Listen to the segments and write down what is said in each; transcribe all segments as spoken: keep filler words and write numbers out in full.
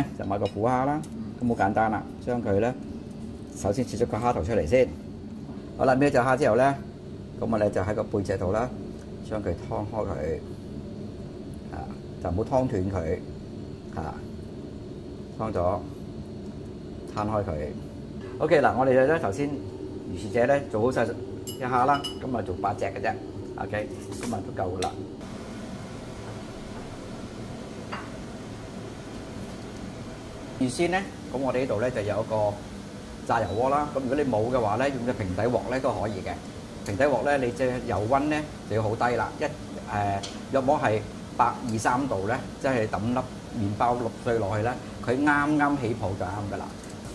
咧就買個虎蝦啦，咁好簡單啦，將佢咧首先切咗個蝦頭出嚟先。好啦，搣咗隻蝦之後咧，咁我哋就喺個背脊度啦，將佢劏開佢，啊就唔好劏斷佢，啊劏咗攤開佢。OK 嗱，我哋咧頭先如是者咧做好晒一下啦，咁啊做八隻嘅啫。OK， 咁啊都夠噶啦。預先咧，咁我哋呢度咧就有一個炸油鍋啦。咁如果你冇嘅話咧，用隻平底鑊咧都可以嘅。平底鑊咧，你隻油溫咧就要好低啦，一誒約莫係百二三度咧，即係揼粒麵包六碎落去咧，佢啱啱起泡就啱噶啦。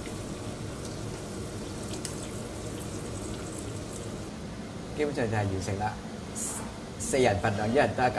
基本上就係完成啦，四人份量，一人得一嚿。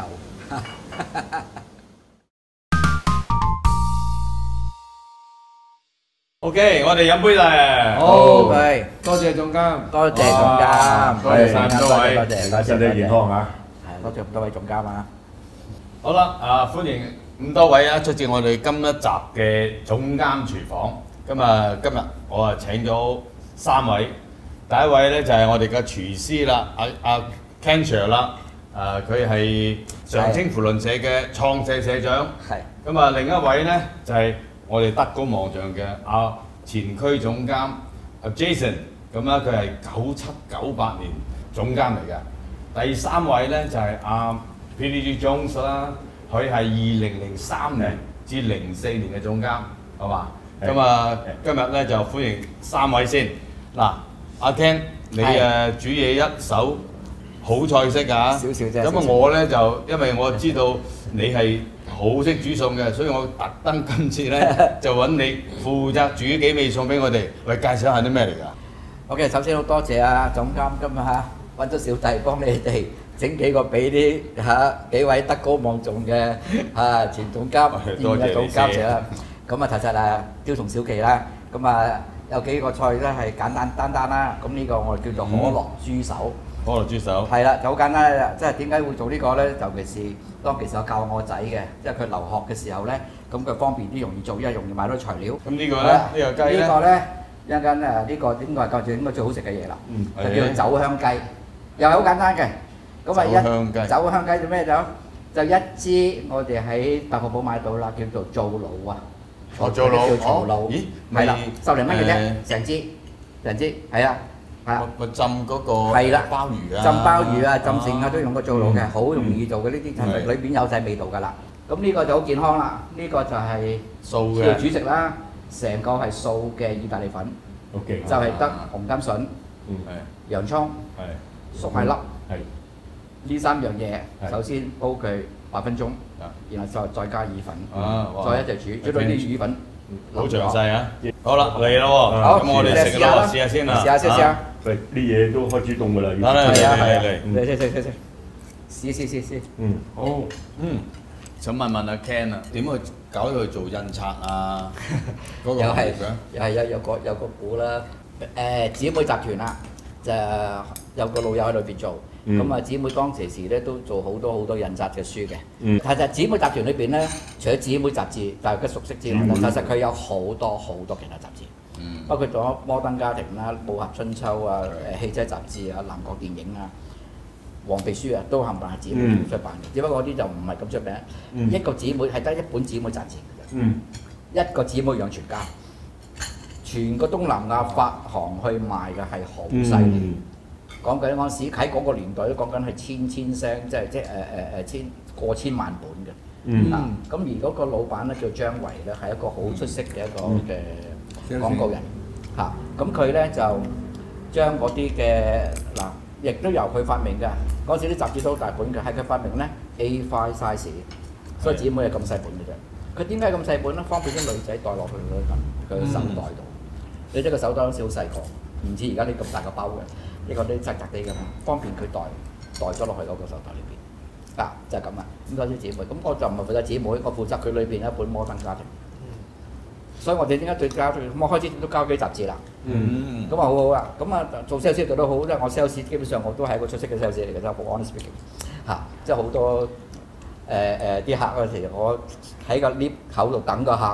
OK， 我哋飲杯嚟。 好，係， 多謝總監， 多謝總監， 多謝晒咁多位， 多謝，多謝， 身體健康嚇。 係，多謝咁多位總監啊！ 好啦，啊歡迎咁多位啊，出席我哋今一集嘅總監廚房。咁啊，今日我啊請咗三位，第一位咧就係我哋嘅廚師啦，阿阿 Kenneth 啦，誒佢係常青扶輪社嘅創社社長。 係。 咁啊，另一位咧就係我哋德高望重嘅阿前區總監阿 Jason， 咁咧佢係九七九八年總監嚟嘅。第三位咧就係阿 P D G Jones 啦，佢係二零零三年至零四年嘅總監，係嘛？咁啊，今日咧就歡迎三位先。嗱，阿 Ken， 你誒煮嘢一手好菜式㗎， 少少啫。 咁啊，我咧就因為我知道你係好識煮餸嘅，所以我特登今次咧就揾你負責煮幾味餸俾我哋，喂介紹下啲咩嚟㗎 ？OK， 首先好多謝啊總監今日嚇揾咗小弟幫你哋整幾個俾啲嚇幾位德高望重嘅嚇前總監、現嘅總監食啦。咁啊，其實啊雕蟲小技啦，咁啊有幾個菜咧係簡單單單啦。咁呢個我哋叫做可樂豬手。 可樂豬手。係啦，就好簡單啦。即係點解會做呢個咧？尤其是當其時我教我仔嘅，即係佢留學嘅時候咧，咁佢方便啲，容易做，因為容易買到材料。 咁呢個咧，呢個雞咧？ 呢個咧一陣間誒呢個應該係教住應該最好食嘅嘢啦。嗯，就叫做酒香雞，又係好簡單嘅。咁啊一酒香雞做咩就？就一支我哋喺百貨鋪買到啦，叫做做腦啊。 哦，做腦。 叫做腦。咦？係啦，十零蚊嘅啫，成支，成支係啊。係啊， 咪浸嗰個係啦， 鮑魚啊， 浸鮑魚啊，浸剩啊，都用個做腦嘅，好容易做嘅呢啲，係裏邊有晒味道㗎啦。咁呢個就好健康啦，呢個就係素嘅煮食啦，成個係素嘅意大利粉，就係得紅甘筍、洋葱、粟米粒，呢三樣嘢，首先煲佢八分鐘，然後再再加意粉，再一齊煮，煮到啲意粉。 好詳細啊！好啦，嚟啦喎，咁我哋食啦，試下先啦， 試下試下。 喂，啲嘢都開始凍㗎啦， 嚟嚟嚟嚟嚟嚟嚟嚟，試試試試。 嗯，好。 嗯，想問問阿 Ken 啊，點去搞到去做印刷啊？嗰個又係又係有有個有個股啦，誒姊妹集團啦，就有個老友喺裏邊做。咁啊，姊妹當時時咧都做好多好多印刷嘅書嘅。嗯，其實姊妹集團裏邊咧，除咗姊妹雜誌大家熟悉之外，其實佢有好多好多其他雜誌。嗯，包括咗《摩登家庭》啦，《武俠春秋》啊，誒汽車雜誌啊，《南國電影》啊，《黃皮書》啊，都冚唪唥係姊妹出版嘅。只不過嗰啲就唔係咁出名。一個姊妹係得一本姊妹雜誌嘅啫。嗯，一個姊妹養全家，全個東南亞發行去賣嘅係好犀利。講緊嗰陣時喺嗰個年代都講緊係千千聲，即係即係誒誒誒千過千萬本嘅。嗯。啊，咁而嗰個老闆咧叫張維咧，係一個好出色嘅一個嘅廣告人。嚇，咁佢咧就將嗰啲嘅嗱，亦都由佢發明嘅。嗰陣時啲雜誌都好大本嘅，係佢發明咧 A 五 size， 所以姊妹係咁細本嘅啫。佢點解咁細本咧？方便啲女仔袋落去嗰個手袋度。你睇個手袋好似好細個，唔似而家啲咁大個包嘅。呢個啲窄窄啲嘅嘛，方便佢袋袋咗落去嗰個手袋裏邊，啊就係咁啦。咁嗰啲姊妹，咁我就唔係負責姊妹，我負責佢裏邊一本摩登家庭。所以我哋點解對交對，我開始都交幾雜誌啦。嗯，咁啊好好啊，咁啊做 sales 做得好，即係我 sales 基本上我都係一個出色嘅 sales 嚟嘅啫，好 honest speaking 嚇，即係好多誒誒啲客嗰時，我喺個 lift 口度等個客，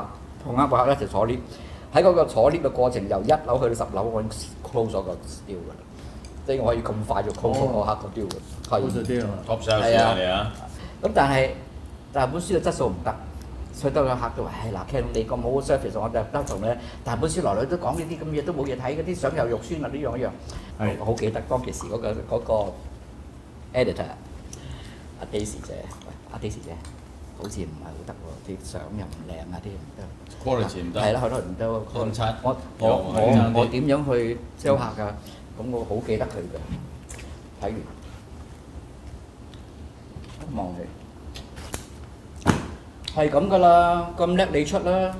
同啱個客咧就坐 lift，喺嗰個坐 lift 嘅過程由一樓去到十樓，我已經 close 咗個 deal 㗎啦，即係我可以咁快就 close 咗個客個 deal 嘅，係 close 咗 deal 啊 top sales 啊你啊， 咁但係但係本書嘅質素唔得。所以得個客都話：唉嗱 ，Ken 你咁好嘅 service，我就得同你。但係本書來來都講呢啲咁嘢，都冇嘢睇，嗰啲相又肉酸啊，呢樣一樣。 係我好記得當其時嗰個嗰個 editor 阿 Daisy 姐，喂阿 Daisy 姐，好似唔係好得喎，啲相又唔靚啊，啲唔得。 quality 唔得。 係啦，佢都唔得。 contract 我我我我點樣去 sell 客㗎？咁我好記得佢嘅。睇完望佢。係咁噶啦，咁叻你出啦。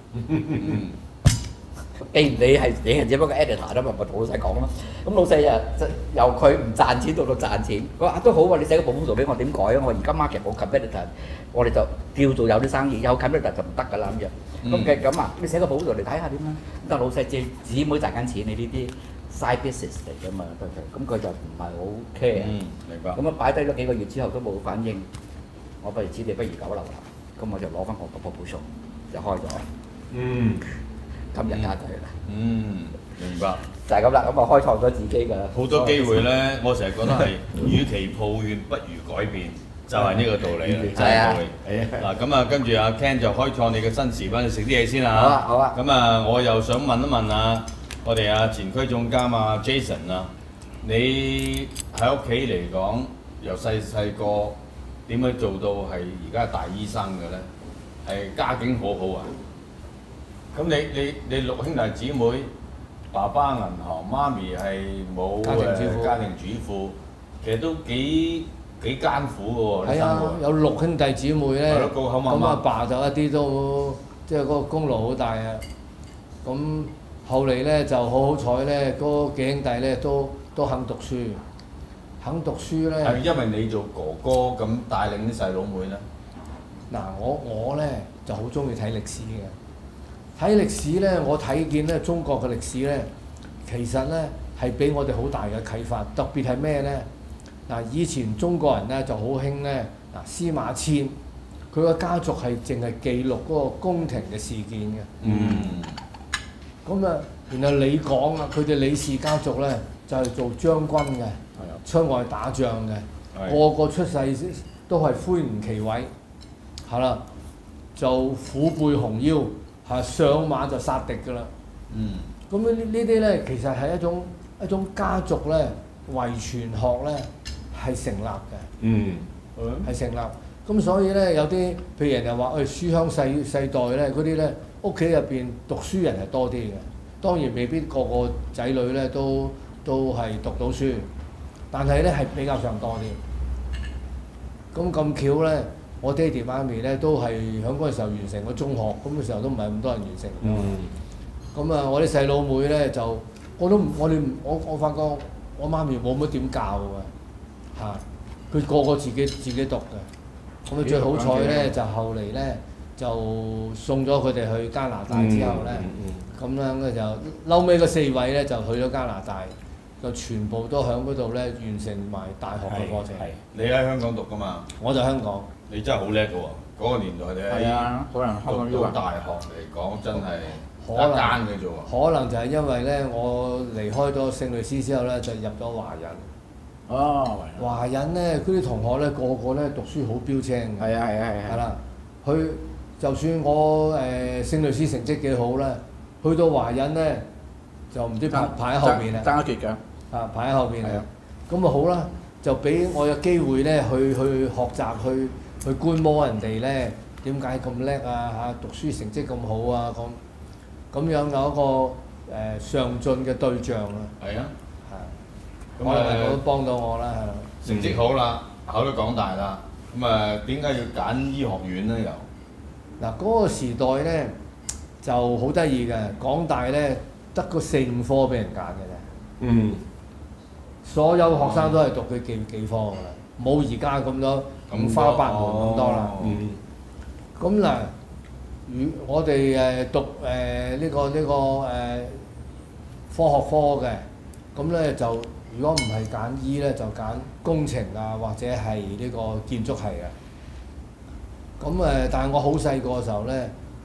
既然你係你係只不過 editor 啦嘛，咪同老細講咯。咁老細就由佢唔賺錢到到賺錢，佢話都好啊，你寫個 proposal 俾我點改啊？我而家 market 冇 competitor，我哋就叫做有啲生意，有 competitor 就唔得㗎啦咁樣。咁嘅咁啊，你寫個 proposal 嚟睇下點啦。咁但係老細借姊妹賺緊錢，你呢啲 side business 嚟㗎嘛，咁佢就唔係好 care。 嗯，明白。 咁啊擺低咗幾個月之後都冇反應，我不如此地不如久留啦。咁我就攞翻我個 proposal 就開咗， 嗯， 今日家佢啦， 嗯，明白。 就係咁啦，咁啊開創咗自己嘅好多機會咧，我成日覺得係，與其抱怨不如改變，就係呢個道理啦，真係道理。嗱咁啊，跟住阿 Ken 就開創你嘅新時分，食啲嘢先啦。 好啊，好啊。 咁啊，我又想問一問啊，我哋啊前區總監啊 Jason 啊，你喺屋企嚟講，由細細個。點樣做到係而家大醫生嘅咧？係家境好好啊！咁你你你六兄弟姊妹，爸爸銀行，媽咪係冇家庭主婦， 家庭主婦，其實都幾幾艱苦嘅喎。 係啊，有六兄弟姊妹咧，咁阿爸就一啲都即係嗰個功勞好大啊！咁後嚟咧就好好彩咧，嗰幾兄弟咧都都肯讀書。肯讀書咧， 係因為你做哥哥咁帶領啲細佬妹咧。 嗱，我我咧就好中意睇歷史嘅。睇歷史咧，我睇見咧中國嘅歷史咧，其實咧係俾我哋好大嘅啟發。特別係咩咧？嗱，以前中國人咧就好興咧，嗱司馬遷，佢個家族係淨係記錄嗰個宮廷嘅事件嘅。 嗯。 咁啊，然後李廣啊，佢哋李氏家族咧就係做將軍嘅。出外打仗嘅，個個出世都係魁梧其偉，係啦，就虎背熊腰，係上馬就殺敵㗎啦。 嗯。 咁呢呢啲咧，其實係一種一種家族咧遺傳學咧係成立嘅。 嗯。 係成立。咁所以咧有啲譬如人哋話誒書香世世代咧，嗰啲咧屋企入邊讀書人係多啲嘅，當然未必個個仔女咧都都係讀到書。但係咧係比較上多啲，咁咁巧咧，我爹哋媽咪咧都係喺嗰陣時候完成個中學，咁嘅時候都唔係咁多人完成。 嗯。 咁啊，我啲細佬妹咧就，我都我哋我我發覺我媽咪冇乜點教㗎，嚇，佢個個自己自己讀嘅。咁啊最好彩咧就後嚟咧就送咗佢哋去加拿大之後咧，咁樣咧就嬲尾嗰四位咧就去咗加拿大。就全部都喺嗰度咧完成埋大學嘅課程。係， 你喺香港讀㗎嘛？ 我就香港。 你真係好叻㗎喎！嗰個年代你喺讀到大學嚟講，真係一間嘅啫喎。 可能就係因為咧，我離開咗聖類斯之後咧，就入咗華仁。 哦， 華仁咧，嗰啲同學咧，個個咧讀書好標青。 係啊係啊係啊。 係啦，佢就算我誒聖類斯成績幾好咧，去到華仁咧就唔知排排喺後邊啦。 爭一截㗎。 啊，排喺後邊啊！咁啊好啦，就俾我有機會咧去去學習，去去觀摩人哋咧點解咁叻啊嚇，讀書成績咁好啊咁，咁樣有一個誒、呃、上進嘅對象啊。 係啊， 係。咁啊，都幫到我啦， 係。成績好啦，考到港大啦，咁啊點解要揀醫學院咧又？ 嗱，嗰個時代咧就好得意嘅，港大咧得個四五科俾人揀嘅啫。 嗯。 所有學生都係讀佢幾幾科㗎啦，冇而家咁多五花八門咁多啦。嗯。咁嗱，如我哋誒讀誒呢、呃這個呢、這個誒、呃、科學科嘅，咁咧就如果唔係揀醫咧，就揀工程啊或者係呢個建築系嘅。咁誒，但係我好細個嘅時候咧，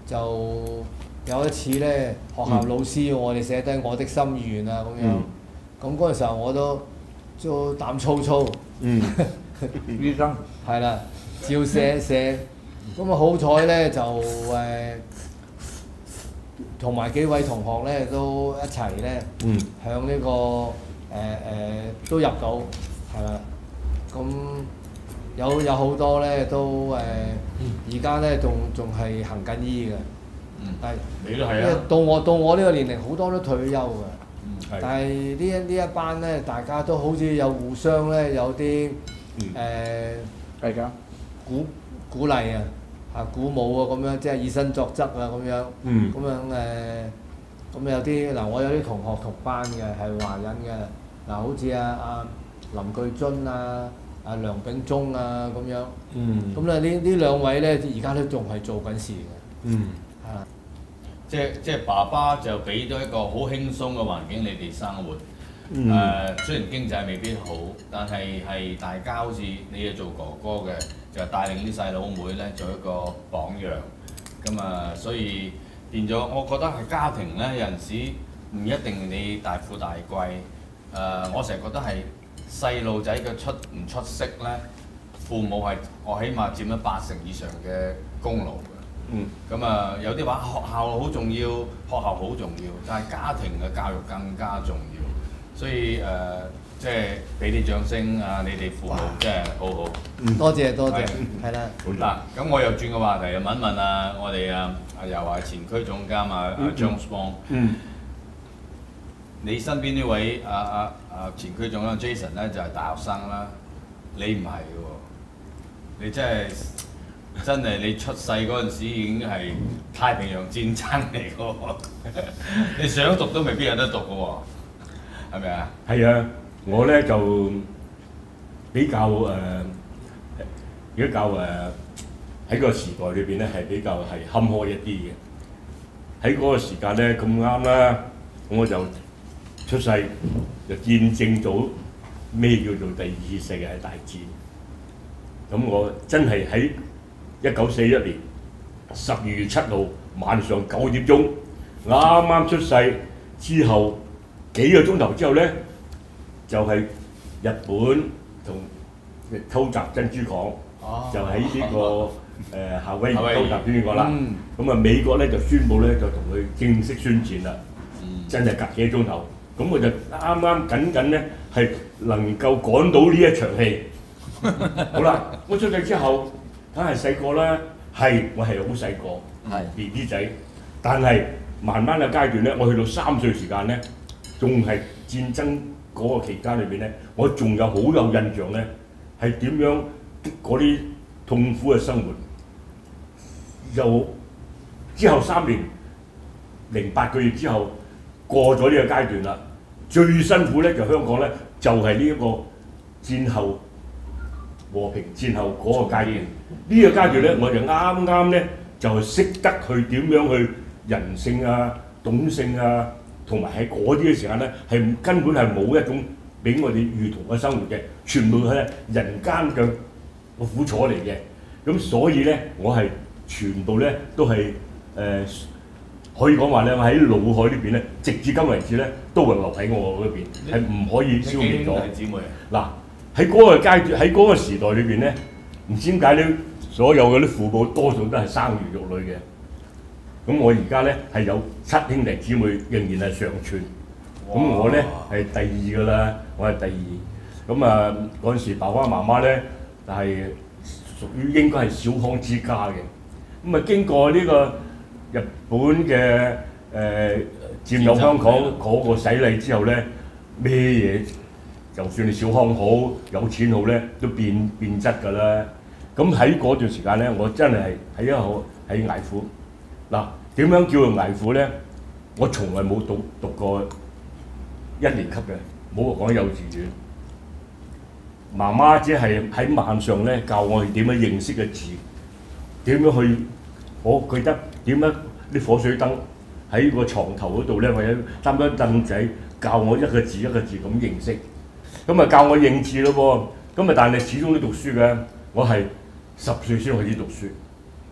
就有一次咧，學校老師要我哋寫低我的心願啊咁樣。咁嗰陣時候我都都膽粗粗。 嗯。 醫生。 係啦，照寫寫。咁啊好彩咧就誒，同埋幾位同學咧都一齊咧， 嗯、 向呢、這個誒誒、呃呃、都入到，係啦。咁有有好多咧都誒，而家咧仲仲係行緊醫嘅。 嗯。 但係你都係啊。 到我到我呢個年齡，好多都退休嘅。 嗯。 但係呢一呢一班咧，大家都好似有互相咧有啲誒係㗎鼓鼓勵啊！啊鼓舞啊咁樣，即係以身作則啊咁樣。 嗯。 咁樣誒，咁有啲嗱，我有啲同學同班嘅係華人嘅，嗱好似啊啊林巨津啊、啊梁炳忠啊咁樣。 嗯。 咁咧呢呢兩位咧，而家都仲係做緊事嘅。 嗯。 係啦。 即即爸爸就俾咗一個好輕鬆嘅環境你哋生活。 嗯。 誒、呃、雖然經濟未必好，但係係大家好似你係做哥哥嘅。就帶領啲細佬妹咧做一個榜樣，咁啊，所以變咗，我覺得係家庭咧有陣時唔一定你大富大貴，誒、呃，我成日覺得係細路仔嘅出唔出色咧，父母係我起碼佔咗八成以上嘅功勞嘅。 嗯。咁啊，有啲話學校好重要，學校好重要，但係家庭嘅教育更加重要，所以誒。呃即係俾啲掌聲啊！你哋父母真係好好。 嗯，多謝多謝，係啦。 嗱，咁我又轉個話題，問一問啊，我哋啊又話前區總監啊阿 John Spong。嗯。你身邊呢位啊啊啊前區總監 Jason 咧就係大學生啦，你唔係嘅喎，你真係真係你出世嗰陣時已經係太平洋戰爭嚟嘅喎，你想讀都未必有得讀嘅喎，係咪啊？ 係啊。我咧就比較誒，比較誒喺個時代裏邊咧係比較係坎坷一啲嘅。喺嗰個時間咧咁啱啦，我就出世就見證咗咩叫做第二次世界大戰。咁我真係喺一九四一年十二月七號晚上九點鐘啱啱出世之後幾個鐘頭之後咧。就係日本同偷襲珍珠港，啊、就喺呢、這個誒、呃、夏威夷偷襲珍珠港啦。咁啊、嗯、美國咧就宣布咧就同佢正式宣戰啦。嗯、真係隔幾個鐘頭，咁我就啱啱緊緊咧係能夠趕到呢一場戲。好啦，我出世之後梗係細個啦，係我係好細個，係 B B 仔，但係慢慢嘅階段咧，我去到三歲時間咧，仲係戰爭。嗰個期間裏邊咧，我仲有好有印象咧，係點樣嗰啲痛苦嘅生活。又之後三年零八個月之後過咗呢個階段啦，最辛苦咧就香港咧就係呢一個戰後和平戰後嗰個階段。呢、這個階段咧，我就啱啱咧就識得去點樣去人性啊、懂性啊。同埋喺嗰啲嘅時間咧，係根本係冇一種俾我哋預圖嘅生活嘅，全部係人間嘅個苦楚嚟嘅。咁所以咧，我係全部咧都係誒、呃、可以講話咧，我喺腦海呢邊咧，直至今為止咧，都會留喺我嗰邊，係唔可以消滅咗。 姊妹嗱喺嗰個階段，喺嗰個時代裏邊咧，唔知點解咧，所有嗰啲父母多數都係生兒育女嘅。咁我而家咧係有七兄弟姊妹，仍然係尚存。咁我咧係第二㗎啦，我係第二。咁啊嗰陣時爸爸媽媽咧係屬於應該係小康之家嘅。咁啊經過呢個日本嘅誒、呃、佔有香港嗰個洗禮之後咧，咩嘢就算你小康好、有錢好咧，都變變質㗎啦。咁喺嗰段時間咧，我真係喺一個喺捱苦。嗱，點樣叫做捱苦咧？我從來冇讀讀過一年級嘅，冇講幼稚園。媽媽只係喺晚上咧教我哋點樣認識嘅字，點樣去，我記得點樣啲火水燈喺個床頭嗰度咧，或者擔張凳仔教我一個字一個字咁認識。咁啊教我認字咯喎，咁啊但係始終都讀書嘅，我係十歲先開始讀書。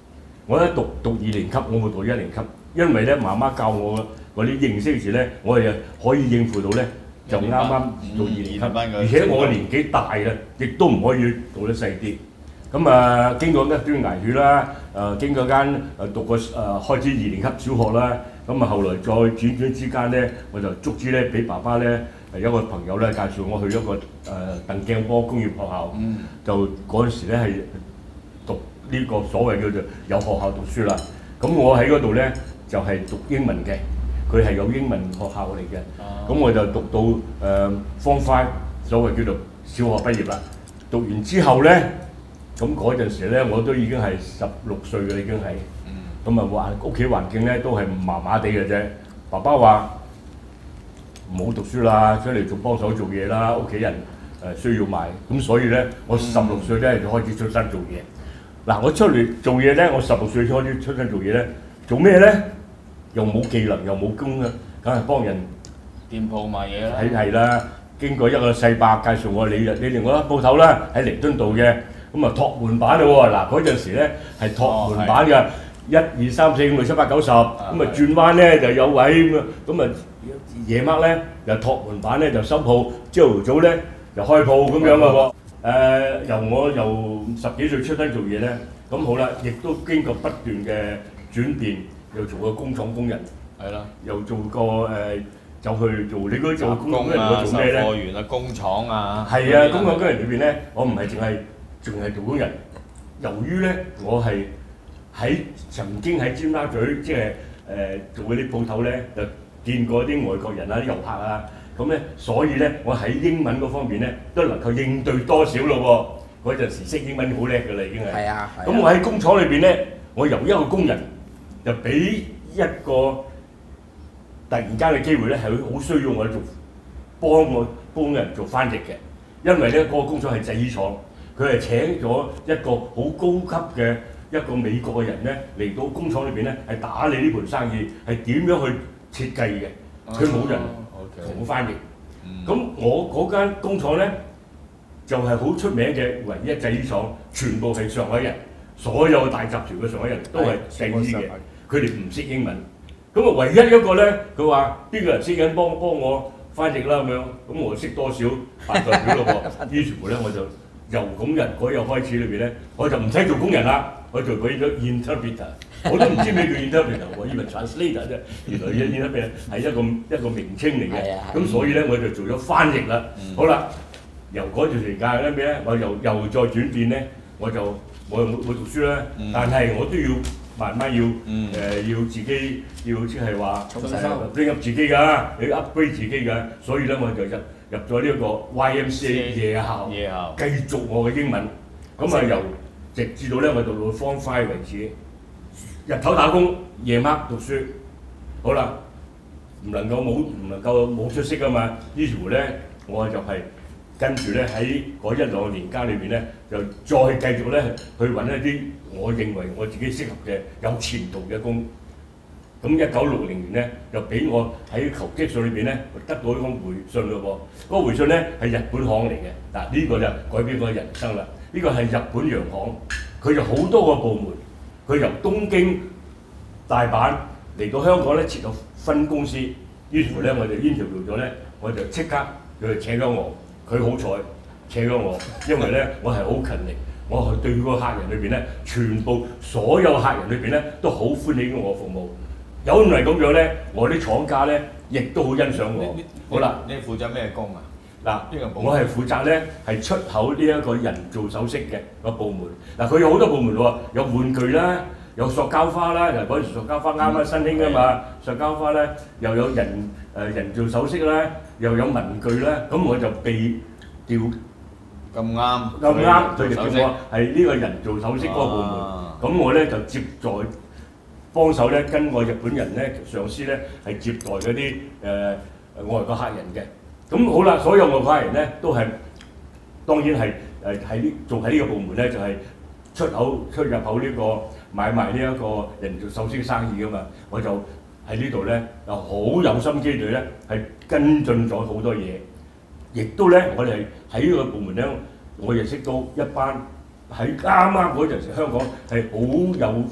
我一讀讀二年級，我冇讀一年級，因為咧媽媽教我嗰啲認識字咧，我係可以應付到咧，就啱啱讀二年級，而且我年紀大啦，亦都唔可以讀得細啲。咁啊，經過一段捱血啦，誒經過間誒讀過誒開始二年級小學啦，咁啊後來再轉轉之間咧，我就足之咧俾爸爸咧誒有個朋友咧介紹我去一個誒鄧鏡波工業學校，嗯、就嗰陣時咧係讀呢個所謂叫做有學校讀書啦。咁我喺嗰度咧就係、是、讀英文嘅，佢係有英文學校嚟嘅。咁、啊、我就讀到誒 Form Five，所謂叫做小學畢業啦。讀完之後咧。咁嗰陣時咧，我都已經係十六歲嘅，已經係。咁啊環屋企環境咧都係麻麻地嘅啫。爸爸話唔好讀書啦，出嚟做幫手做嘢啦，屋企人誒需要買。咁所以咧，我十六歲咧就開始出身做嘢。嗱，我出嚟做嘢咧，我十六歲開始出身做嘢咧，做咩咧？又冇技能，又冇工啊，梗係幫人店鋪賣嘢啦。 係係啦，經過一個細伯介紹我，你你嚟我鋪頭啦，喺彌敦道嘅。咁啊托門版嘞喎，嗱嗰陣時咧係托門版嘅，一二三四五六七八九十，咁啊轉彎咧就有位咁啊，咁啊夜晚咧又托門版咧就收鋪，朝頭早咧就開鋪咁樣嘅喎。誒由我由十幾歲出身做嘢咧，咁好啦，亦都經過不斷嘅轉變，又做過工廠工人，係啦，又做過誒就去做你嗰做工人我做咩咧？ 貨源啊，工廠啊， 係啊，工廠工人裏邊咧，我唔係淨係。仲係做工人，由於咧我係喺曾經喺尖沙咀即係誒、呃、做嗰啲鋪頭咧，就見過啲外國人啊、啲遊客啊，咁咧所以咧我喺英文嗰方面咧都能夠應對多少咯喎。嗰陣時識英文好叻㗎啦，已經係。係啊。咁我喺工廠裏邊咧，我由一個工人就俾一個突然間嘅機會咧，係好需要我做幫我幫人做翻譯嘅，因為咧嗰、那個工廠係製衣廠。佢係請咗一個好高級嘅一個美國嘅人咧嚟到工廠裏邊咧，係打理呢盤生意，係點樣去設計嘅？佢冇人同我翻譯。咁、嗯、我嗰間工廠咧就係、是、好出名嘅唯一製衣廠，全部係上海人，所有大集團嘅上海人都係製衣嘅，佢哋唔識英文。咁啊，唯一一個咧，佢話邊個人識緊幫幫我翻譯啦咁樣，咁我識多少扮代表咯喎。於是乎咧，我就。由咁日嗰日開始裏邊咧，我就唔使做工人啦，我做佢咗 interpreter， 我都唔知咩叫 interpreter 喎，以為 translator 啫，原來 interpreter 係一個一個名稱嚟嘅，咁所以咧我就做咗翻譯啦。嗯、好啦，由嗰段時間咧咩咧，我又又再轉變咧，我就我冇冇讀書啦，嗯、但係我都要慢慢要誒、嗯呃、要自己要即係話 bring up 自己㗎，你 upgrade 自己㗎，所以咧我就入。入咗呢一個 Y M C A 夜校，夜校繼續我嘅英文，咁啊由直至到咧我讀到 Form Five 為止，日頭打工，夜晚讀書，好啦，唔能夠冇唔能夠冇出息啊嘛，於是乎咧我就係跟住咧喺嗰一兩年間裏邊咧，就再繼續咧去揾一啲我認為我自己適合嘅有前途嘅工。咁一九六零年咧，就俾我喺求職信裏邊咧，得到一封回信咯喎。嗰、那個回信咧係日本行嚟嘅，嗱、這、呢個就改變我人生啦。呢、這個係日本洋行，佢就好多個部門，佢由東京、大阪嚟到香港咧設咗分公司。於是乎咧，我就 interview咗咧，我就即刻佢就請咗我。佢好彩請咗我，因為咧我係好勤力，我係對個客人裏邊咧，全部所有客人裏邊咧都好歡迎我服務。有唔係咁樣咧，我啲廠家咧亦都好欣賞我。好啦， 你負責咩工啊？ 嗱，我係負責咧係出口呢一個人造首飾嘅個部門。嗱，佢有好多部門喎，有玩具啦，有塑膠花啦，嗱嗰陣時塑膠花啱啱新興啊嘛，塑膠花咧又有人誒、呃、人造首飾啦，又有文具啦，咁我就被調咁啱咁啱，佢哋叫我係呢個人造首飾嗰個部門，咁、啊、我咧就接在。幫手咧，跟我日本人咧上司咧係接待嗰啲誒外國客人嘅。咁好啦，所有外國客人咧都係當然係誒喺呢做喺呢個部門咧，就係、是、出口出入口呢、這個買賣呢一個人造首飾生意噶嘛。我就喺呢度咧就好有心機地咧係跟進咗好多嘢，亦都咧我哋喺呢個部門咧，我認識到一班喺啱啱嗰陣時香港係好有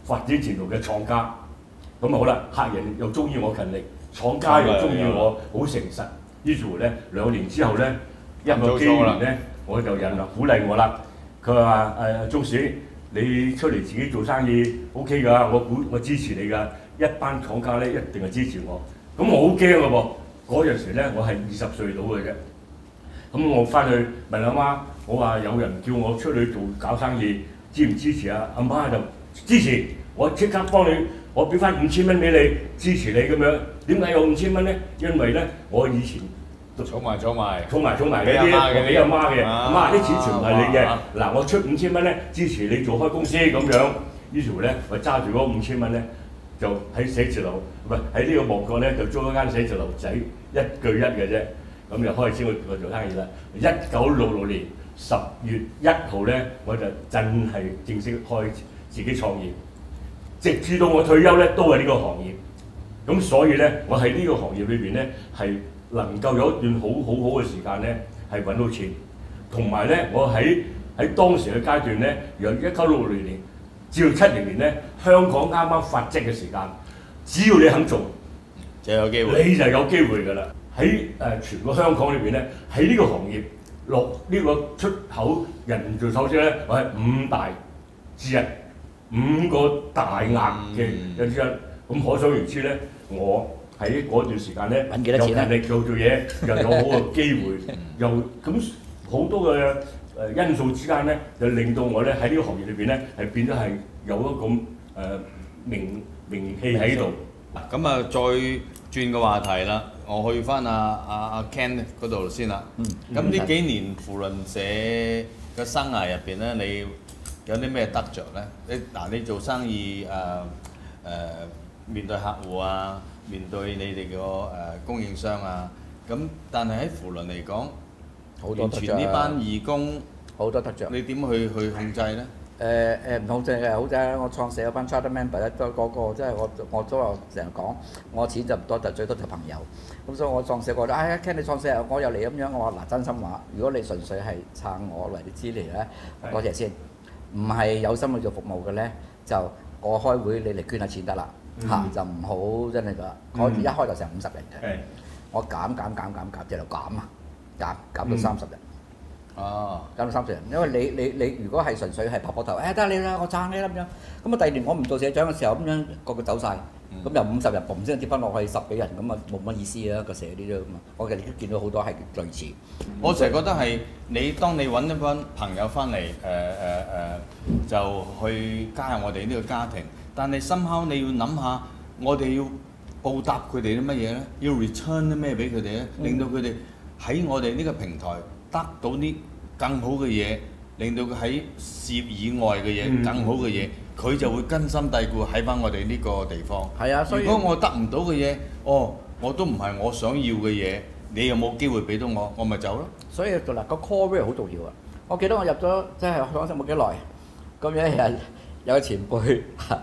發展前途嘅廠家。咁啊好啦，客人又中意我勤力，廠家又中意我好誠實。於是乎咧，兩年之後咧，一個機緣咧，我就人啊鼓勵我啦。佢話誒鍾士，你出嚟自己做生意 O K 㗎，我估我支持你㗎。一班廠家咧一定係支持我。咁我好驚㗎喎，嗰陣時咧我係二十歲到嘅啫。咁我翻去問阿媽，我話有人叫我出去做搞生意，支唔支持啊？阿媽就支持，我即刻幫你，我俾翻五千蚊俾你，支持你咁樣。點解有五千蚊咧？因為咧我以前都儲埋儲埋， 儲埋儲埋嗰啲，我俾阿媽嘅，阿媽啲錢全部係你嘅。嗱，我出五千蚊咧，支持你做開公司咁樣。於是乎咧，我揸住嗰五千蚊咧，就喺寫字樓，唔係喺呢個旺角咧，就租一間寫字樓仔，一據一嘅啫。咁就開始我我做生意啦。一九六六年十月一號咧，我就真係正式開自己創業，直至到我退休咧，都係呢個行業。咁所以咧，我喺呢個行業裏邊咧，係能夠有一段好好好嘅時間咧，係揾到錢。同埋咧，我喺喺當時嘅階段咧，由一九六六年至到七零年咧，香港啱啱發跡嘅時間，只要你肯做， 就有機會， 你就有機會㗎啦。喺誒、呃、全個香港裏邊咧，喺呢個行業落呢個出口人造首飾咧，我係五大之一，五個大額嘅有之一。咁可想而知咧，我喺嗰段時間咧， 揾幾多錢咧？ 又勤力做做嘢，又有好嘅機會，又咁好多嘅誒因素之間咧，就令到我咧喺呢個行業裏邊咧係變咗係有一個誒、呃、名名氣喺度。 嗱咁啊，再轉個話題啦，我去翻阿阿阿 Ken 嗰度先啦。嗯。咁呢幾年扶輪社嘅生涯入邊咧，你有啲咩得着咧？你嗱，你做生意誒誒、呃呃、面對客戶啊，面對你哋個誒供應商啊，咁但係喺扶輪嚟講， 好多得着。 呢班義工好多得着。 你點去去控制咧？ 誒誒唔控制嘅，好似我創社嗰班 charter member 咧，都嗰個即係我我都有成日講，我錢就唔多，就最多就朋友。咁所以我創社覺得，哎呀 Ken 你創社，我又嚟咁樣，我話嗱真心話，如果你純粹係撐我為你支持咧，多謝先。唔係有心去做服務嘅咧，就我開會你嚟捐下錢得啦嚇，就唔好真係㗎。我一開就成五十人嘅，我減減減減減，即係度減啊，減減到三十人。哦，減到三十人，因為你你你如果係純粹係拍膊頭，誒得你啦，我撐你啦咁樣，咁啊第二年我唔做社長嘅時候，咁樣個個走晒，咁由五十人嘣聲跌翻落去十幾人，咁啊冇乜意思啊個社呢啲咁啊，我其實都見到好多係類似。 我成日覺得係你當你揾一班朋友翻嚟誒誒誒，就去加入我哋呢個家庭，但係深刻你要諗下，我哋要報答佢哋啲乜嘢咧？要 return 啲咩俾佢哋咧？令到佢哋喺我哋呢個平台得到啲更好嘅嘢，令到佢喺事業以外嘅嘢、更好嘅嘢，佢就會根深蒂固喺翻我哋呢個地方。 係啊，所以如果我得唔到嘅嘢，哦，我都唔係我想要嘅嘢，你有冇機會俾到我，我咪走咯。 所以嗱個 core value 好重要啊！我記得我入咗即係香港冇幾耐，咁有一日有個前輩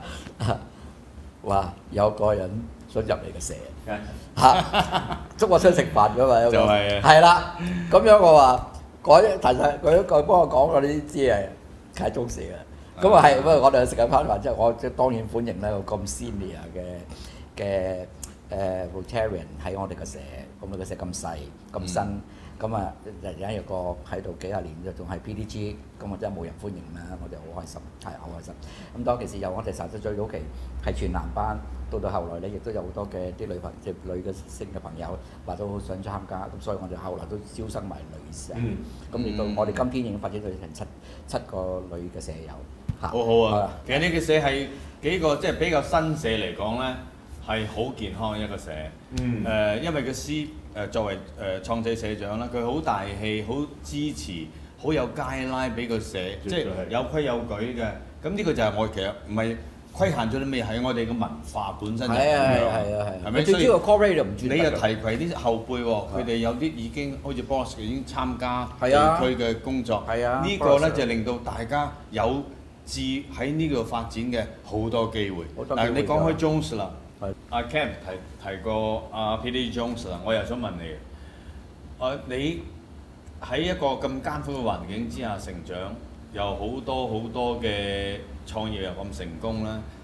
話有個人想入你嘅社嚇，捉我出去食飯㗎嘛，有個係啦，咁樣我話。嗰一其實佢一句幫我講，我哋都知係係中社嘅。咁啊係，不過我哋食緊餐飯之後，我即係當然歡迎咧個咁 senior 嘅嘅誒 Rotarian 喺我哋嘅社，咁我哋嘅社咁細咁新，咁啊日日有個喺度幾廿年就仲係 P D G，咁我真係冇人歡迎啦，我哋好開心，係好開心。咁當其時由我哋實質最早期係全男班。到到後來咧，亦都有好多嘅啲女朋即係女嘅性嘅朋友話都好想參加，咁所以我哋後來都招生埋女社，咁亦、嗯、到我哋今天已經發展到成七七個女嘅社友嚇。 好好啊！其實呢個社係幾個即係比較新社嚟講咧，係好健康嘅一個社。嗯。誒、呃，因為個師誒作為誒、呃、創社社長啦，佢好大氣，好支持，好有街拉俾個社，即係有規有矩嘅。咁呢個就係我其實唔係。規限咗啲咩？係我哋嘅文化本身就係咁樣，係啊係咪？最主要個 core 就唔轉。你又提攜啲後輩喎，佢哋有啲已經好似 boss 已經參加地區嘅工作。係啊，呢個咧就令到大家有志喺呢度發展嘅好多機會。嗱，你講開 Jones 啦，阿 Ken 提提過阿 P D Jones 啦，我又想問你，誒你喺一個咁艱苦嘅環境之下成長，有好多好多嘅創業又咁成功啦，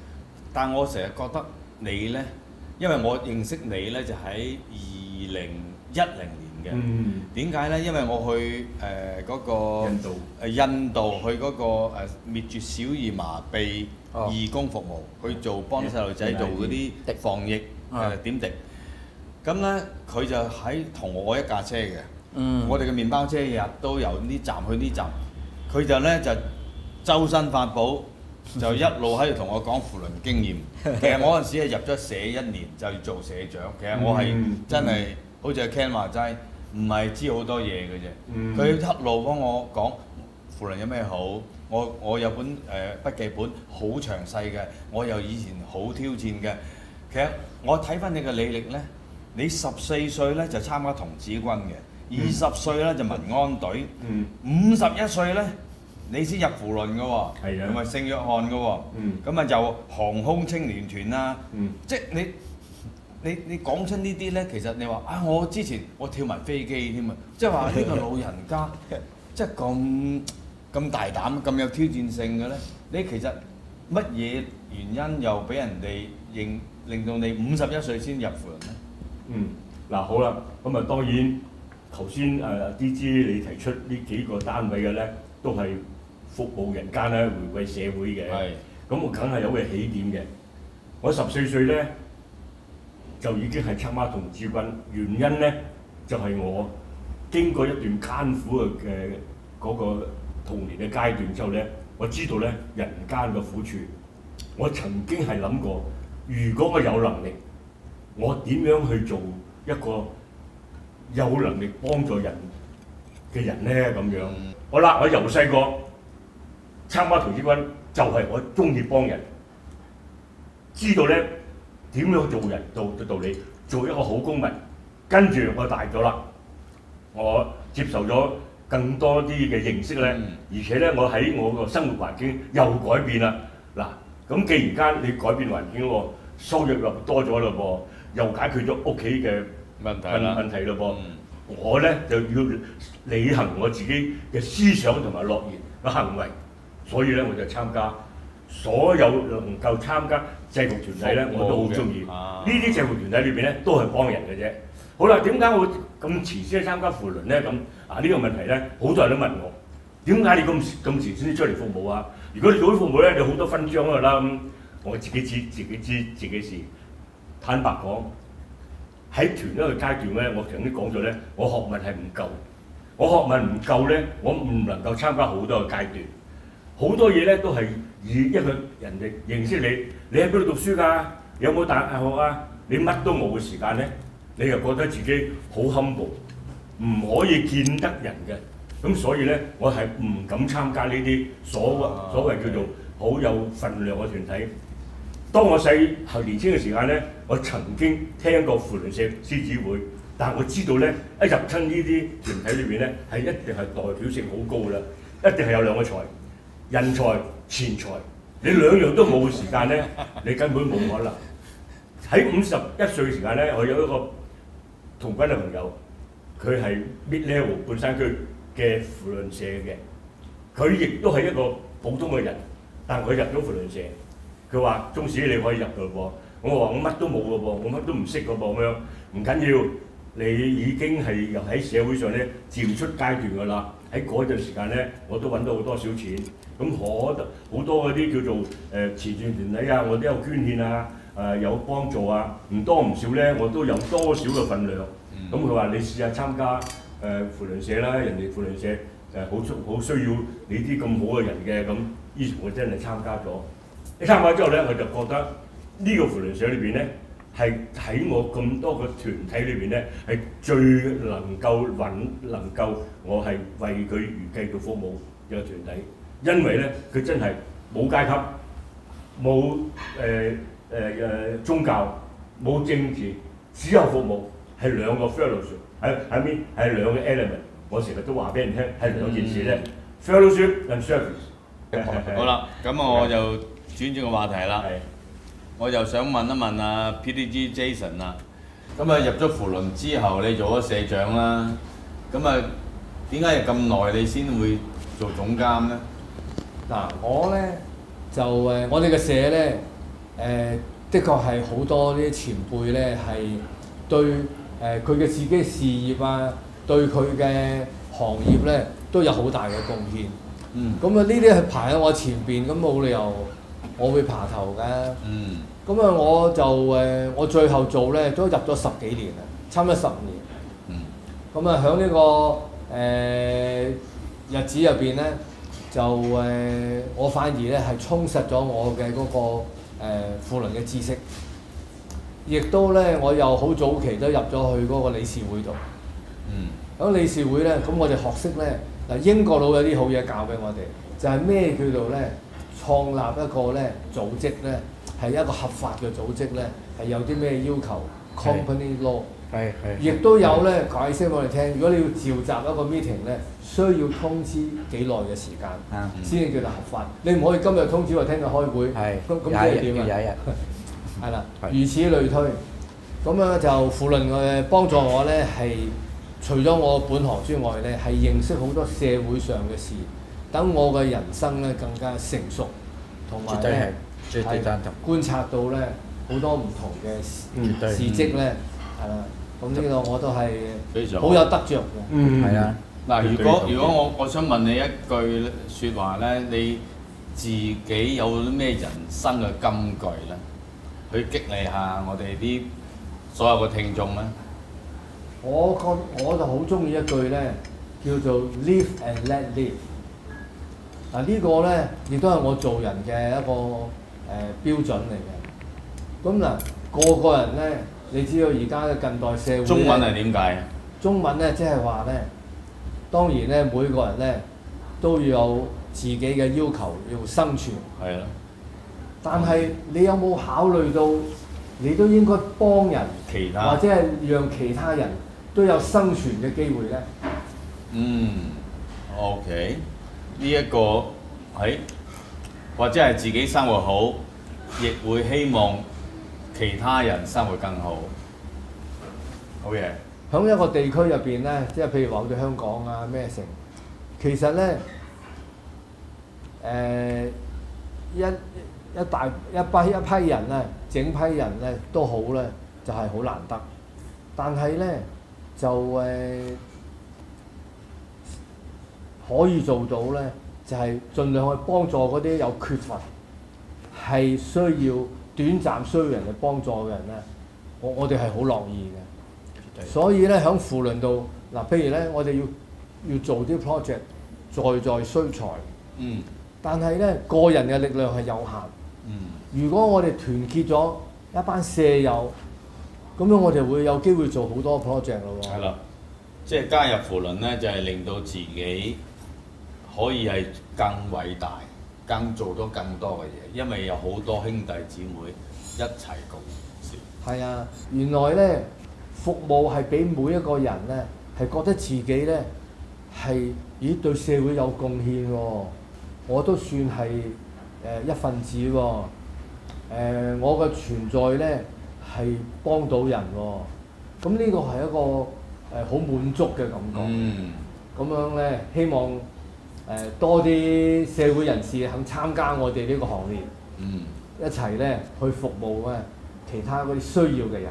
但我成日覺得你呢，因為我認識你呢，就喺二零一零年嘅。 嗯。 點解呢？因為我去誒嗰個印度誒印度去嗰個誒滅絕小兒麻痹義工服務，去做幫細路仔做嗰啲防疫誒點滴。咁呢，佢就喺同我一架車嘅。 嗯。 我哋嘅麵包車日都由呢站去呢站，佢就呢，就周身法寶。就一路喺度同我講扶輪經驗。其實我嗰陣時係入咗社一年就要做社長。其實我係真係好似阿 Ken 話齋，唔係知好多嘢嘅啫。佢一路幫我講扶輪有咩好，我我有本誒、呃、筆記本好詳細嘅，我又以前好挑戰嘅。其實我睇翻你嘅履歷呢，你十四歲呢就參加童子軍嘅，二十歲呢就民安隊，五十一歲呢。你先入扶輪嘅喎，同埋聖約翰嘅喎，咁啊又航空青年團啦，嗯、即係你你你講出呢啲咧，其實你話啊，我之前我跳埋飛機添啊，即係話呢個老人家即係咁咁大膽、咁有挑戰性嘅咧，你其實乜嘢原因又俾人哋認令到你五十一歲先入扶輪咧？ 嗯，嗱好啦，咁啊當然頭先誒 D J 你提出呢幾個單位嘅咧，都係服務人間咧，回饋社會嘅。咁我梗係有個起點嘅。我十四歲咧就已經係參加童子軍，原因咧就係、是、我經過一段艱苦嘅嗰個童年嘅階段之後咧，我知道咧人間嘅苦處。我曾經係諗過，如果我有能力，我點樣去做一個有能力幫助人嘅人咧？咁樣。好啦，我由細個參加童子軍，就係、是、我中意幫人，知道咧點樣做人道嘅道理，做一個好公民。跟住我大咗啦，我接受咗更多啲嘅認識咧，而且咧我喺我個生活環境又改變啦。嗱，咁既然間你改變環境喎，收入又多咗咯噃，又解決咗屋企嘅問題啦問題咯噃。嗯我咧就要履行我自己嘅思想同埋諾言嘅行為，所以咧我就參加所有能夠參加制服團體咧，我都好中意。呢啲制服團體裏邊咧都係幫人嘅啫。好啦，點解我咁遲先參加扶輪咧？咁啊呢、呢個問題咧，好多人都問我，點解你咁咁遲先出嚟服務啊？如果你做啲服務咧，你好多勳章㗎啦。咁我自己知自己知自己事，坦白講。喺團一個階段咧，我曾經講咗咧，我學問係唔夠，我學問唔夠咧，我唔能夠參加好多個階段，好多嘢咧都係以一個人哋認識你，你喺邊度讀書㗎？有冇大學啊？你乜都冇嘅時間咧，你又覺得自己好 humble， 唔可以見得人嘅，咁所以咧，我係唔敢參加呢啲所謂所謂叫做好有份量嘅團體。當我細後年青嘅時間咧，我曾經聽過扶輪社獅子會，但係我知道咧，一入親呢啲團體裏邊咧，係一定係代表性好高㗎啦，一定係有兩個財，人才、錢財，你兩樣都冇嘅時間咧，你根本冇可能。喺五十一歲嘅時間咧，我有一個童軍嘅朋友，佢係 Mid Level 半山區嘅扶輪社嘅，佢亦都係一個普通嘅人，但係佢入咗扶輪社。佢話：中史你可以入㗎喎，我話我乜都冇㗎喎，我乜都唔識㗎噃咁樣，唔緊要，你已經係又喺社會上咧漸出階段㗎啦。喺嗰陣時間咧，我都揾到好多少錢，咁可好多嗰啲叫做誒慈善團體啊，我都有捐獻啊，誒、呃、有幫助啊，唔多唔少咧，我都有多少嘅份量。咁佢話你試下參加誒、呃、扶輪社啦，人哋扶輪社誒好需好需要你啲咁好嘅人嘅，咁於是我真係參加咗。一參加之後咧，我就覺得呢個扶輪社裏邊咧，係喺我咁多個團體裏邊咧，係最能夠揾能夠我係為佢而繼續服務嘅團體，因為咧佢真係冇階級、冇誒誒誒宗教、冇政治，只有服務，係兩個 fellowship 喺喺邊係兩個 element。我成日都話俾人聽係兩件事咧、嗯、，fellowship and service。 好啦，咁我就轉轉個話題啦，我就想問一問啊 P D G Jason 啦，咁啊入咗扶輪之後，你做咗社長啦，咁啊點解咁耐你先會做總監咧？ 嗱，我咧就誒，我哋嘅社咧誒的確係好多啲前輩咧係對誒佢嘅自己事業啊，對佢嘅行業咧都有好大嘅貢獻。 嗯。 咁啊呢啲係排喺我前邊，咁冇理由我會爬頭㗎。 嗯。 咁啊我就誒我最後做咧都入咗十幾年啦，差唔多十年。 嗯。咁啊喺呢個誒、呃、日子入邊咧，就誒、呃、我反而咧係充實咗我嘅嗰、那個誒扶輪嘅知識，亦都咧我又好早期都入咗去嗰個理事會度。 嗯。喺理事會咧，咁我哋學識咧嗱英國佬有啲好嘢教俾我哋，就係、是、咩叫做咧創立一個咧組織咧係一個合法嘅組織咧係有啲咩要求 company law。 係係。 亦都有咧解釋我哋聽，如果你要召集一個 meeting 咧，需要通知幾耐嘅時間，先至叫做合法。你唔可以今日通知話聽日開會，咁咁即係點啊？ 有一日。 係啦，如此類推。咁啊就扶輪嘅幫助我咧係除咗我本行之外咧，係認識好多社會上嘅事，等我嘅人生咧更加成熟，同埋咧絕對贊同。 觀察到咧好多唔同嘅事事蹟咧，係啦。咁呢個我都係好有得着嘅。 嗯，係啊。 嗱，如果如果我我想問你一句説話咧，你自己有啲咩人生嘅金句咧，去激勵下我哋啲所有嘅聽眾咧？ 我覺我就好中意一句咧，叫做 live and let live。嗱呢個咧亦都係我做人嘅一個誒、呃、標準嚟嘅。咁嗱，個個人咧。你知道而家嘅近代社會中文係點解啊？ 中文咧即係話咧，當然咧每個人咧都要有自己嘅要求，要生存。 係啦。 但係你有冇考慮到，你都應該幫人， 其他或者係讓其他人都有生存嘅機會咧？ 嗯 ，OK， 呢一個係或者係自己生活好，亦會希望其他人生活更好，好嘢。 喺一個地區入邊咧，即係譬如話我哋香港啊咩城，其實咧誒、呃、一一大一批一批人咧，整批人咧都好咧，就係、是、好難得。但係咧就誒、呃、可以做到咧，就係、是、盡量去幫助嗰啲有缺乏，係需要。短暫需要人哋幫助嘅人咧，我我哋係好樂意嘅。所以咧喺扶輪度嗱，譬如咧我哋要要做啲 project，在在需財。 嗯。 但係咧個人嘅力量係有限。 嗯。 如果我哋團結咗一班舍友，咁樣我哋會有機會做好多 project 咯喎。 係啦，即係加入扶輪咧，就係、是、令到自己可以係更偉大。更做到更多嘅嘢，因為有好多兄弟姊妹一齊共事。係啊，原來咧服務係俾每一個人咧係覺得自己咧係咦對社會有貢獻喎，我都算係誒、呃、一份子喎。誒、呃、我嘅存在咧係幫到人喎，咁呢個係一個誒好、呃、滿足嘅感覺。 嗯， 咁樣咧希望。誒多啲社會人士肯參加我哋呢個行列， 嗯， 一齊咧去服務啊其他嗰啲需要嘅人。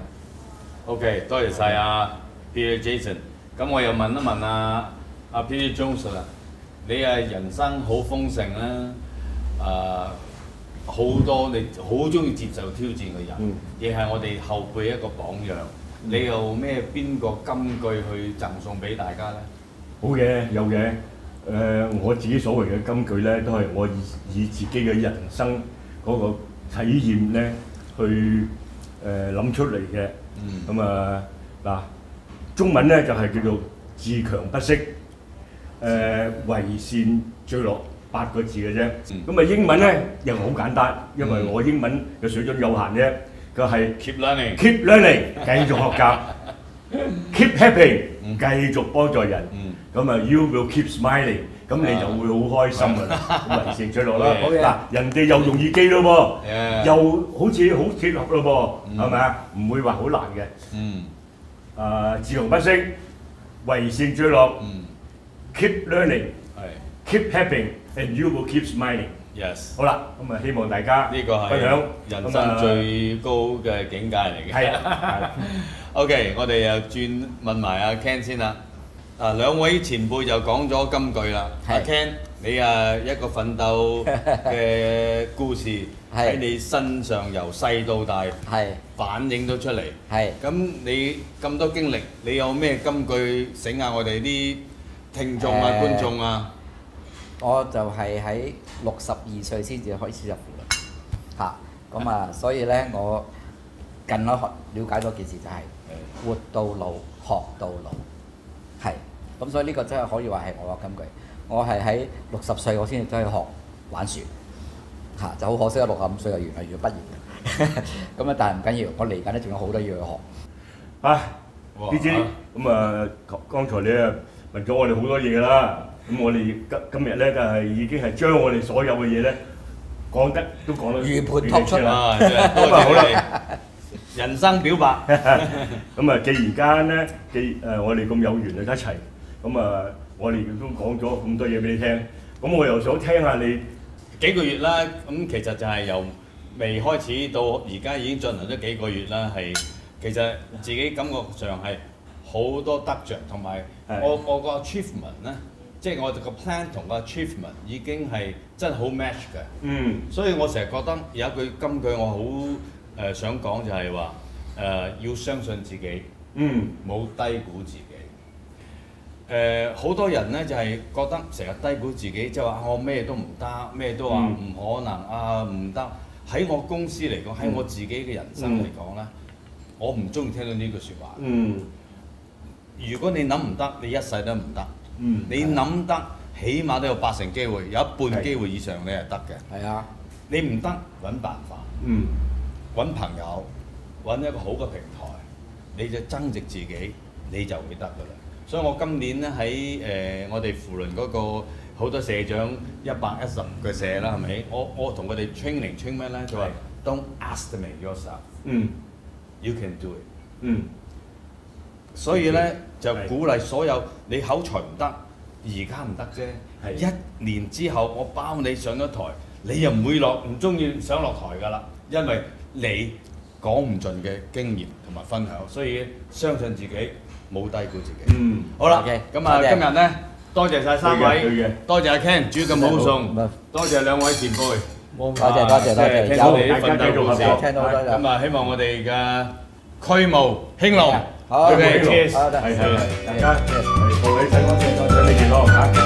OK， 多謝晒啊 Peter Jason。咁我又問一問啊阿 Peter Jones 啦，你係人生好豐盛啦，誒、呃、好多你好中意接受挑戰嘅人，亦係、嗯、我哋後輩一個榜樣。嗯、你有咩邊個金句去贈送俾大家咧？ 好嘅，有嘅。誒、呃、我自己所謂嘅金句咧，都係我以以自己嘅人生嗰個體驗咧，去誒諗、呃、出嚟嘅。咁啊嗱，中文咧就係、是、叫做自強不息，誒、呃、為善最樂八個字嘅啫。咁啊、嗯、英文咧又好簡單，因為我英文嘅水準有限啫。佢係 keep learning，keep learning， 繼續學習，keep happy， 繼續幫助人。咁啊 ，you will keep smiling， 咁你就會好開心㗎啦，咁為善最樂啦。嗱，人哋又容易記咯噃，又好似好貼合咯噃，係咪啊？唔會話好難嘅。嗯。誒，自強不息，為善最樂，keep learning，keep happy，and you will keep smiling。 Yes。 好啦，咁啊希望大家呢個係分享人生最高嘅境界嚟嘅。 係啊。 OK，我哋又轉問埋阿 Ken 先啦。啊，兩位前輩就講咗金句啦。阿 Ken，你啊一個奮鬥嘅故事喺你身上由細到大反映到出嚟。 係。 咁你咁多經歷，你有咩金句醒下我哋啲聽眾啊、觀眾啊？ 我就係喺六十二歲先至開始入扶輪嚇，咁啊，所以咧我近來學了解咗件事就係、是、活到老學到老，係，咁所以呢個真係可以話係我嘅金句。我係喺六十歲我先至走去學玩船嚇，就好可惜啊！六十五歲就原來要畢業嘅，咁啊但係唔緊要，我嚟緊咧仲有好多嘢要學。 啊 ，D J，咁啊，剛才你啊問咗我哋好多嘢㗎啦。咁我哋今今日咧就係已經係將我哋所有嘅嘢咧講得都講得如盤托出啦，咁啊好啦，人生表白。 咁啊，既然間咧，既誒我哋咁有緣啊一齊，咁啊我哋都講咗咁多嘢俾你聽，咁我又想聽下你幾個月啦，咁其實就係由未開始到而家已經進行咗幾個月啦，係其實自己感覺上係好多得着，同埋我我個 achievement 咧。即係我哋個 plan 同個 achievement 已經係真係好 match 嘅，嗯，所以我成日覺得有一句金句我好誒、呃、想講就係話誒要相信自己，嗯，冇低估自己。誒、呃、好多人咧就係、是、覺得成日低估自己，即係話我咩都唔得，咩都話唔可能、嗯、啊唔得。喺我公司嚟講，喺我自己嘅人生嚟講咧，嗯、我唔中意聽到呢句説話。嗯，如果你諗唔得，你一世都唔得。嗯，你諗得，起碼都有八成機會，有一半機會以上你係得嘅。係啊，你唔得揾辦法，嗯，揾朋友，揾一個好嘅平台，你就增值自己，你就會得㗎啦。所以我今年咧喺誒我哋扶輪嗰個好多社長一百一十個社啦，係咪？我我同佢哋 training train 咩咧？佢話 Don't estimate yourself，嗯 ，you can do it，嗯。所以咧就鼓勵所有你口才唔得，而家唔得啫。一年之後我包你上咗台，你又唔會落唔中意上落台㗎啦，因為你講唔盡嘅經驗同埋分享，所以相信自己，冇低估自己。嗯，好啦，咁啊今日咧多謝晒三位，多謝阿 Ken 煮咁好餸，多謝兩位前輩， 多謝多謝多謝， 聽到你啲奮鬥故事， 聽到好多咁啊希望我哋嘅區務興隆。 好 ，OK，cheers， 係係，大家係，各位身體健康，身體健康嚇。